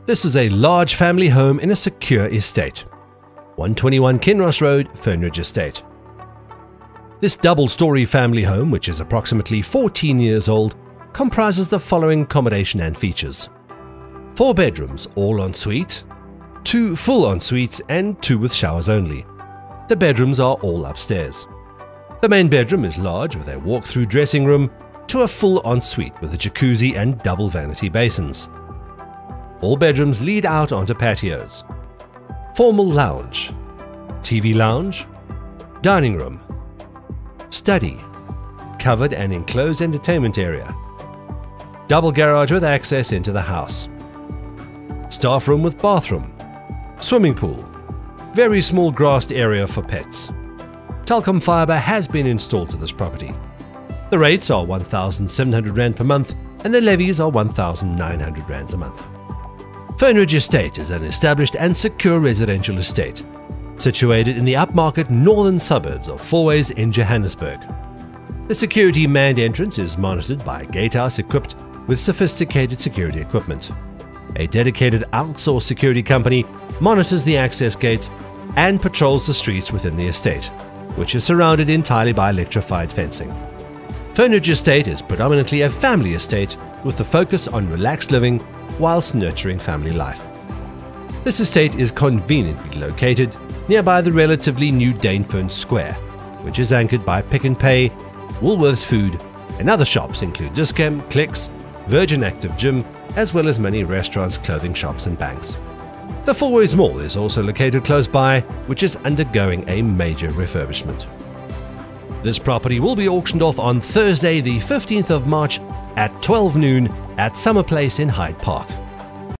This is a large family home in a secure estate. 121 Kinross Road, Fernridge Estate. This double-storey family home, which is approximately 14 years old, comprises the following accommodation and features. 4 bedrooms, all en suite, 2 full en-suites and 2 with showers only. The bedrooms are all upstairs. The main bedroom is large with a walk-through dressing room to a full en-suite with a jacuzzi and double vanity basins. All bedrooms lead out onto patios. Formal lounge, TV lounge, dining room, study, covered and enclosed entertainment area, double garage with access into the house, staff room with bathroom, swimming pool, very small grassed area for pets. Telkom fibre has been installed to this property. The rates are R1,700 per month and the levies are R1,900 a month. Fernridge Estate is an established and secure residential estate, situated in the upmarket northern suburbs of Fourways in Johannesburg. The security manned entrance is monitored by a gatehouse equipped with sophisticated security equipment. A dedicated outsourced security company monitors the access gates and patrols the streets within the estate, which is surrounded entirely by electrified fencing. Fernridge Estate is predominantly a family estate with a focus on relaxed living whilst nurturing family life. This estate is conveniently located nearby the relatively new Dainfern Square, which is anchored by Pick n Pay, Woolworths Food, and other shops include Dis-Chem, Clicks, Virgin Active Gym, as well as many restaurants, clothing shops and banks. The Fourways Mall is also located close by, which is undergoing a major refurbishment. This property will be auctioned off on Thursday the 15th of March at 12 noon at Summer Place in Hyde Park.